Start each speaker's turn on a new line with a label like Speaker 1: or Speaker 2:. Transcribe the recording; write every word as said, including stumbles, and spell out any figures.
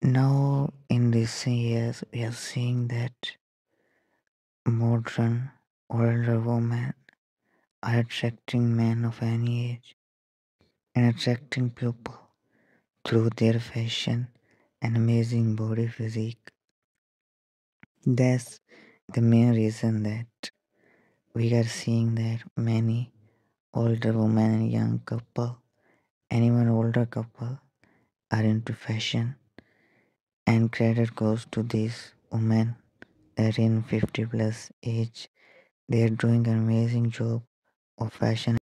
Speaker 1: Now, in recent years, we are seeing that modern, older women are attracting men of any age and attracting people through their fashion and amazing body physique. That's the main reason that we are seeing that many older women and young couple, and even older couple, are into fashion, and credit goes to these women that in fifty plus age they are doing an amazing job of fashion.